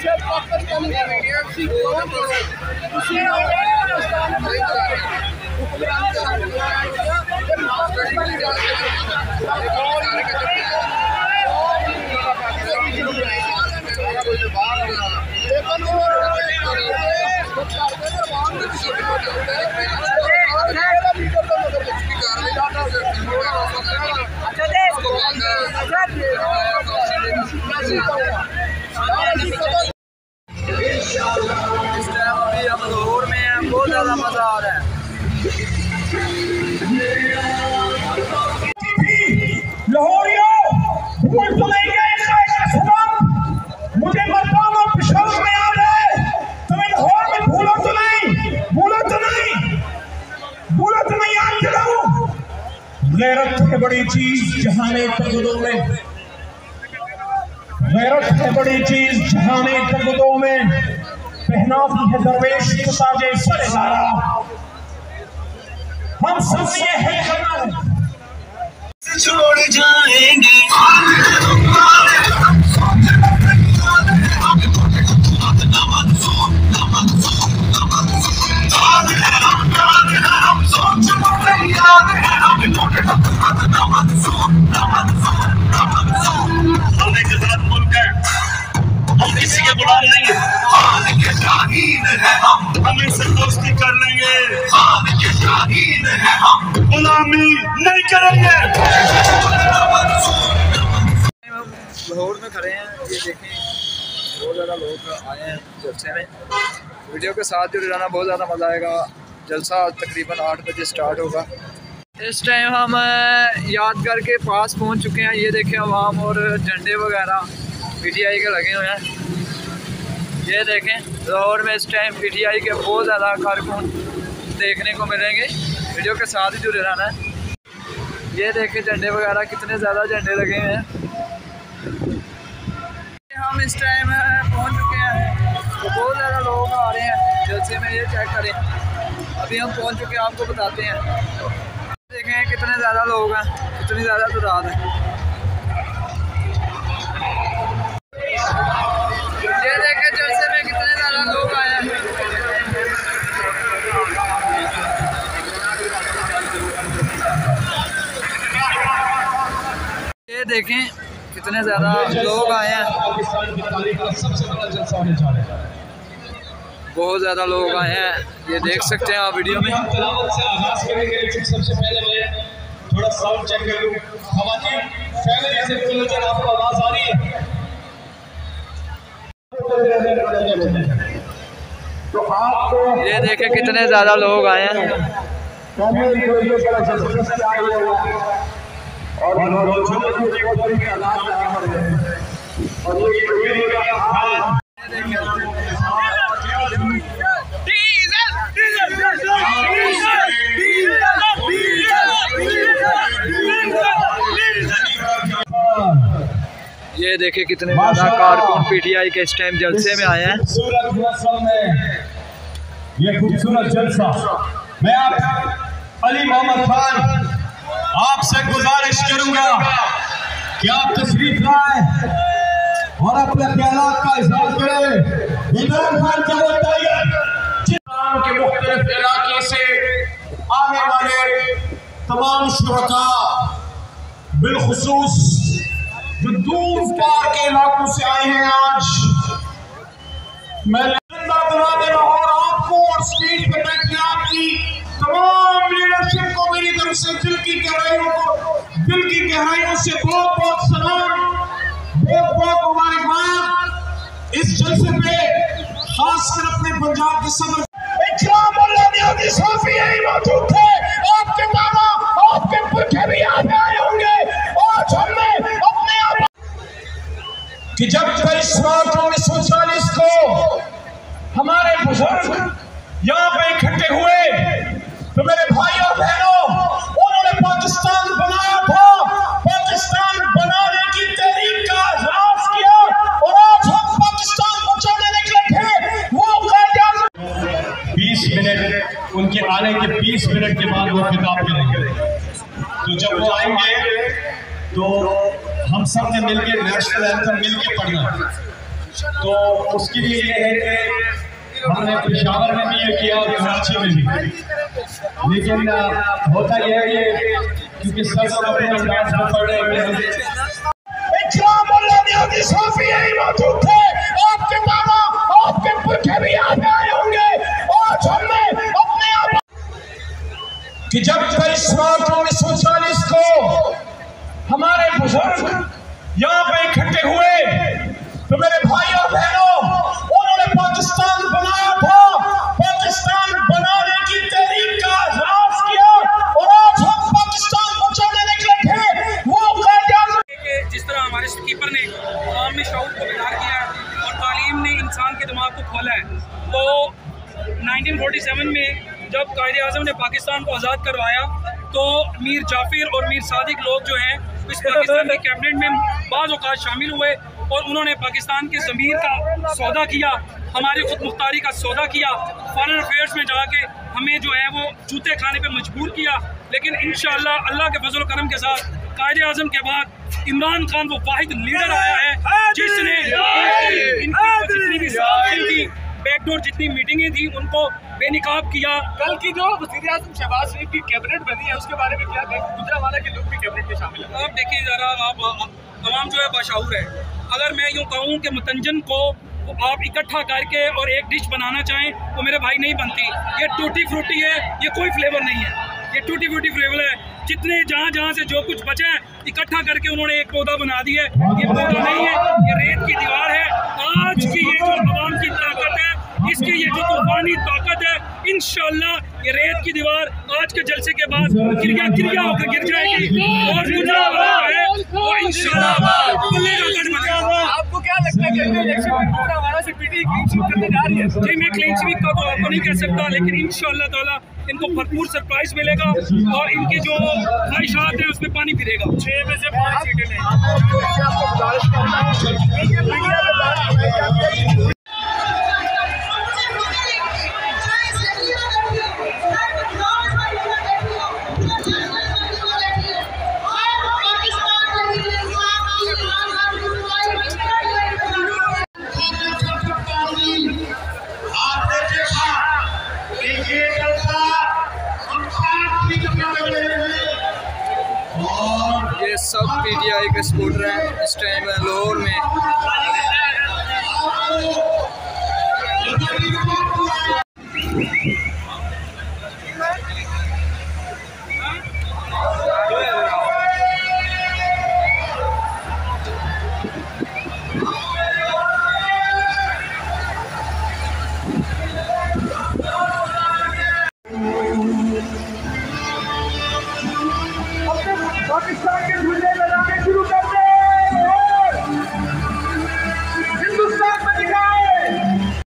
लाहौर में है, बहुत ज़्यादा मज़ा आ रहा है। मुझे मकाम और पेशावर में याद है, तुम्हें लाहौर में भूलो तो नहीं, भूलो तो नहीं याद दिलाऊं। गैरत है बड़ी चीज जहाने तगदों में, गैरत है बड़ी चीज जहाने तगदों में, पहनाती है दरवेश को साजे सरेदारा। हम सब ये है करना छोड़ जाएंगे। हम किसी के गुलाम नहीं है, हम इनसे दोस्ती कर लेंगे, गुलामी नहीं करेंगे। लाहौर में खड़े हैं, ये देखें बहुत ज़्यादा लोग आए हैं जलसे में। वीडियो के साथ जुड़े रहना, बहुत ज़्यादा मज़ा आएगा। जलसा तकरीबन 8 बजे स्टार्ट होगा। इस टाइम हम यादगार के पास पहुंच चुके हैं। ये देखें अवाम और झंडे वगैरह PTI के लगे हुए हैं। ये देखें लाहौर में इस टाइम PTI के बहुत ज़्यादा कारकुन देखने को मिलेंगे। वीडियो के साथ ही जुड़े रहना है। ये देखें झंडे वगैरह, कितने ज़्यादा झंडे लगे हुए हैं। हम इस टाइम पहुंच चुके हैं, तो बहुत ज़्यादा लोग आ रहे हैं जलसे में। ये चेक करें, अभी हम पहुंच चुके हैं, आपको बताते हैं। देखें कितने ज़्यादा लोग हैं, कितनी ज़्यादा तादाद है। ये देखें जलसे में कितने ज़्यादा लोग आए हैं। ये देखें कितने ज़्यादा लोग आए हैं, बहुत ज़्यादा लोग आए हैं। ये देख सकते हैं आप वीडियो में। सबसे पहले मैं थोड़ा साउंड चेक कर लूं। खवातीन फैमिली से बोलो, आपको आवाज आ रही है? तो आपको ये देखें कितने ज़्यादा लोग आए हैं। ये देखे कितने ज़्यादा कारकुन PTI के इस टाइम जलसे में आए हैं। ये खूबसूरत जलसा, मैं आप अली मोहम्मद खान आपसे गुजारिश करूंगा कि आप तशरीफ लाए और अपने ख्यालात का इजहार करें। इमरान खान का वो टाइगर के मुख्तलिफ इलाके से आने वाले तमाम शुरका, बिलखुसूस जो दूर पार के इलाकों से आए हैं, आज मैं लाहौर आपको और स्टेज पर बैठे आपकी तमाम लीडरशिप को मेरी तरफ से दिल की गहराइयों से बहुत बहुत सलाम, बहुत बहुत मुबारकबाद। इस जलसे पे खासकर अपने पंजाब के सदर मौजूद थे, आपके दादा आपके पुरखे भी यहाँ पे आए होंगे। आज हमने अपने आप कि जब 1940 को हमारे बुजुर्ग यहाँ पे इकट्ठे हुए, तो मेरे भाइयों बहनों, उन्होंने पाकिस्तान बनाया था, पाकिस्तान बनाने की तहरीक का आगाज किया, और आज हम पाकिस्तान बचाने निकले थे। वो 20 मिनट उनके आने के 20 मिनट के बाद वो खिताब करेंगे। तो जब वो आएंगे तो हम सब ने मिलकर नेशनल एंथम मिलकर पढ़ना। तो उसके लिए ये है कि हमने पेशावर में भी ये किया और कराची में भी, लेकिन होता यह है ये क्योंकि सब लोग अपने अंदाज में पढ़े हुए हैं। मौजूद थे, आपके दादा आपके पुरखे भी यहाँ पे आए होंगे। और हमने अपने आप कि जब 1940 को हमारे बुजुर्ग यहाँ पे इकट्ठे हुए तो मेरे भाई और बहनों, उन्होंने पाकिस्तान बनाया था, पाकिस्तान बनाने की तहरीक का आगाज किया और आज हम पाकिस्तान बचाने निकले थे। वो जिस तरह हमारे स्पीकर ने आवाम में शऊर को बेदार किया है और तालीम ने इंसान के दिमाग को खोला है, तो 1947 में जब कायद-ए-आज़म ने पाकिस्तान को आज़ाद करवाया तो मीर जाफिर और मीर सादिक लोग जो हैं इस पाकिस्तान की कैबिनेट में बाज़ औक़ात शामिल हुए और उन्होंने पाकिस्तान के ज़मीर का सौदा किया, हमारी खुद मुख्तारी का सौदा किया, फॉरेन अफेयर्स में जाके हमें जो है वो जूते खाने पे मजबूर किया। लेकिन इंशाअल्लाह अल्लाह के फजल करम के साथ कायद-ए-आज़म के बाद इमरान खान वो वाहिद लीडर आया है जिसने जितनी भी साजिशें थी, बैकडोर जितनी मीटिंगें थी, उनको बेनिकाब किया। कल की जो वज़ीर-ए-आज़म शहबाज शरीफ की कैबिनेट बनी है उसके बारे में क्या कहें? गुजरांवाला के लोग भी कैबिनेट में शामिल हैं। आप देखिए ज़रा, आप तमाम जो है बाशऊर है। अगर मैं यूँ कहूँ कि मुतंजन को आप इकट्ठा करके और एक डिश बनाना चाहें तो मेरे भाई नहीं बनती। ये टूटी फ्रूटी है, ये कोई फ्लेवर नहीं है, ये टूटी फ्रूटी फ्लेवर है। जितने जहाँ से जो कुछ बचा है इकट्ठा करके उन्होंने एक पौधा बना दिया है। ये पौधा नहीं है, ये रेत की दीवार है। आज की ये जो अवाम की ताकत है, इसकी ये जो तूफानी ताकत है, इंशाअल्लाह ये रेत की दीवार आज के जलसे के बाद क्रिया होकर गिर जाएगी और गुजरांवाला है वो इंशाअल्लाह आपको क्या लगता है कि इलेक्शन में गुजरांवाला से पीटीआई क्लीन स्वीप करने जा रही है? जी, मैं क्लीन स्वीप का तो आपको नहीं कह सकता, लेकिन इंशाअल्लाह ताला इनको भरपूर सरप्राइज मिलेगा और इनकी जो ख्वाहिशात है उसमें पानी फिरेगा। 6 में से 5 सीटें नहीं। ये सब पीटीआई के सपोर्टर हैं इस टाइम लाहौर में। पाकिस्तान के झूले